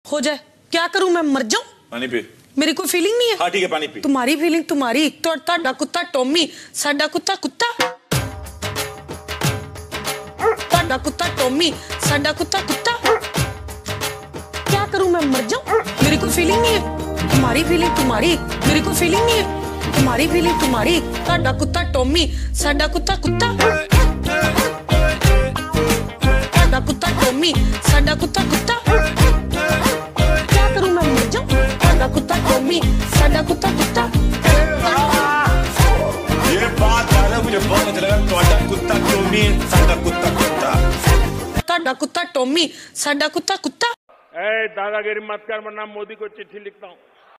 हो जाए, क्या करूं मैं, मर जाऊं? पानी पी। मेरी कोई फीलिंग नहीं है। हाँ ठीक है, पानी पी। तुम्हारी फीलिंग तुम्हारी, ਤੁਹਾਡਾ ਕੁੱਤਾ ਟੋਮੀ, ਸਾਡਾ ਕੁੱਤਾ ਕੁੱਤਾ। ਤੁਹਾਡਾ ਕੁੱਤਾ ਟੋਮੀ, ਸਾਡਾ ਕੁੱਤਾ कुत्ता। क्या करूं मैं, मर जाऊं? मेरी कोई फीलिंग नहीं है। तुम्हारी फीलिंग तुम्हारी, मेरी कोई फीलिंग नहीं है। तुम्हारी फीलिंग तुम्हारी, ਤੁਹਾਡਾ ਕੁੱਤਾ ਟੋਮੀ, ਸਾਡਾ ਕੁੱਤਾ ਕੁੱਤਾ। ਤੁਹਾਡਾ ਕੁੱਤਾ ਟੋਮੀ, ਸਾਡਾ ਕੁੱਤਾ ਕੁੱਤਾ। क्या करूं मैं, मर जाऊं? ਤੁਹਾਡਾ ਕੁੱਤਾ ਟੋਮੀ, ਸਾਡਾ ਕੁੱਤਾ ਕੁੱਤਾ। ये बात है, मुझे बहुत अच्छा लगा। ਤੁਹਾਡਾ ਕੁੱਤਾ ਟੋਮੀ, ਸਾਡਾ ਕੁੱਤਾ ਕੁੱਤਾ। ਤੁਹਾਡਾ ਕੁੱਤਾ ਟੋਮੀ, ਸਾਡਾ ਕੁੱਤਾ ਕੁੱਤਾ। दादागिरी मत कर, वरना मोदी को चिट्ठी लिखता हूँ।